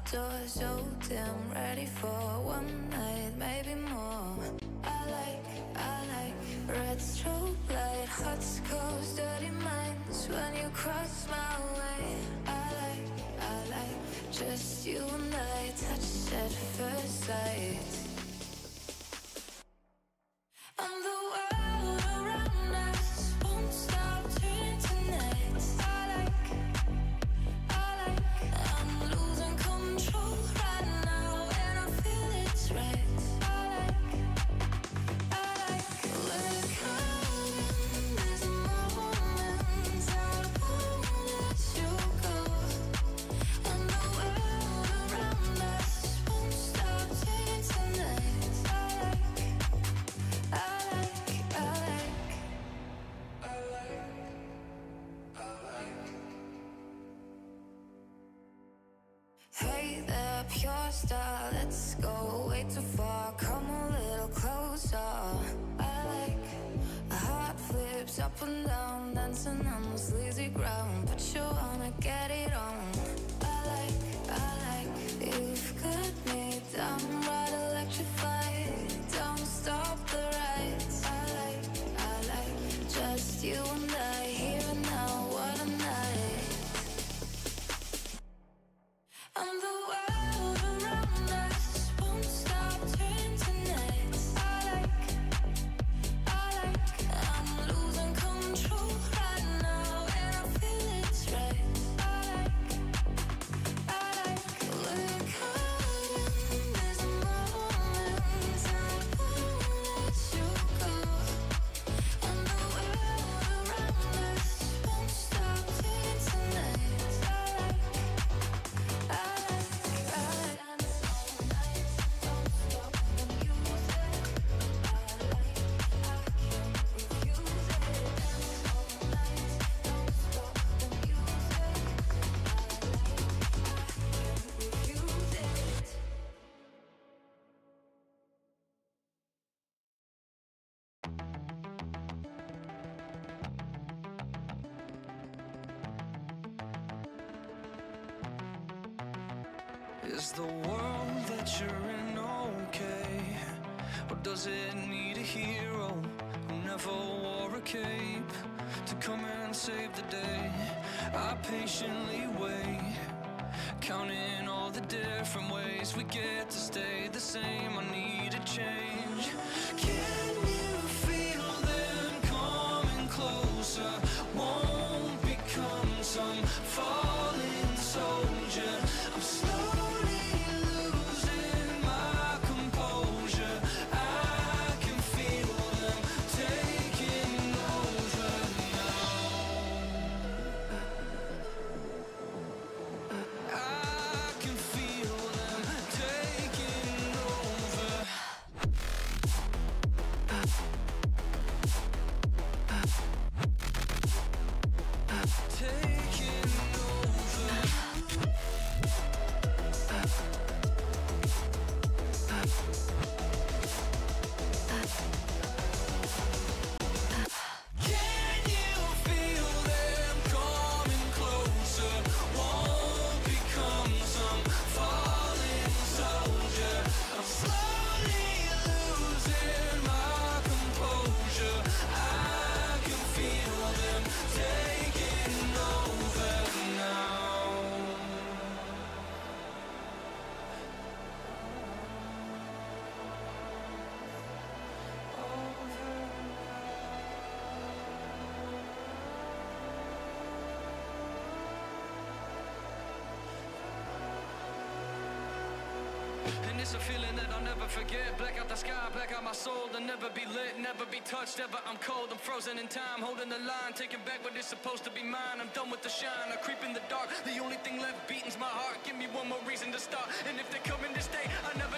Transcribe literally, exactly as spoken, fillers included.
outdoors, so damn ready for one night, maybe more. I like, I like red strobe light, hot scores, dirty minds when you cross my way. I like, I like just you and I, touch at first sight. And the world around us won't stop turning tonight. I like, I like, I'm losing control right now, and I feel it's right. I like, I like, we're counting these moments, I won't let you go. And the world around us won't stop turning tonight. I like, I like, I like, I like, I like. Hey there, pure star, let's go way too far, come a little closer. I like, a heart flips up and down, dancing on the sleazy ground, but you wanna get it on. I like, I like, you've got me down right, electrified, don't stop the ride. I like, I like, just you and I, here and now, what a night. And the world around us won't stop turning tonight. I like, I like, I'm losing control right now, and I feel it's right. I like, I like, we're caught in these moments, I won't let you go. And the world around us won't stop turning tonight. I like, I like, I like, dance all night, don't stop the music. I like, I can't refuse it. Dance all night, don't stop the music. I like, I can't refuse it. Is the world that you're in okay? Or does it need a hero who never wore a cape to come and save the day? I patiently wait, counting all the different ways we get to stay the same. I need a change. Can you feel them coming closer? Won't become some fallen soldier. I'm slowly losing my composure. I can feel them taking over now. I can feel them taking over. Taking over. Can you feel them coming closer? Won't become some fallen soldier. I'm slowly losing my composure. I can feel them taking over now. And it's a feeling that I'll never forget. Black out the sky, black out my soul. To never be lit, never be touched. Ever I'm cold, I'm frozen in time. Holding the line, taking back what is supposed to be mine. I'm done with the shine, I creep in the dark. The only thing left beating's my heart. Give me one more reason to start. And if they're coming to stay, I never